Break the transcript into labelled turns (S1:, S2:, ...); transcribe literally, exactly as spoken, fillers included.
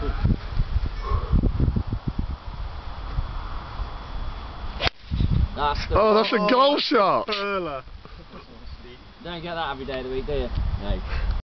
S1: That's the
S2: Oh, that's a goal shot!
S3: Perler.
S1: Don't get that every day of the week, do you? No.